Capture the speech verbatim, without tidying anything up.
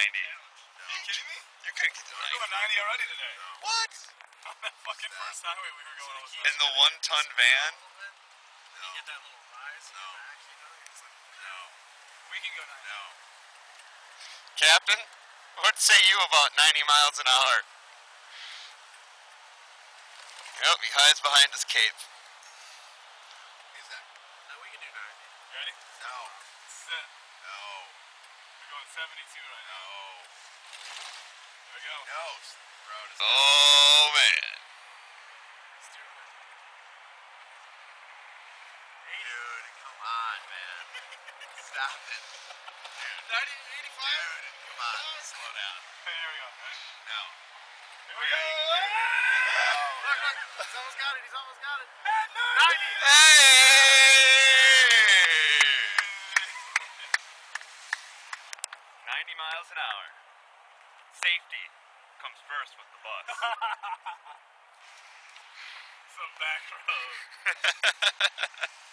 ninety. Are you kidding me? You couldn't get to We're ninety. going ninety already today. What? On that fucking first highway we were going on. In the one-ton van? You get that little rise in the back, you know? It's like, no. We can go ninety. No. Captain, what say you about ninety miles an hour? Yep, he hides behind his cape. Exactly. No, we can do ninety. Ready? No. Set. No. We're going seventy-two right now. No. Here we go. No. Road is Oh, man. Dude, come on, man. Stop it. Dude. ninety, eighty-five? Dude, come on. Slow down. Okay, here we go. Ready? No. Here we go. Look, look. He's almost got it. He's almost got it. ninety. Hey! ninety miles an hour. Safety comes first with the bus. Some back road.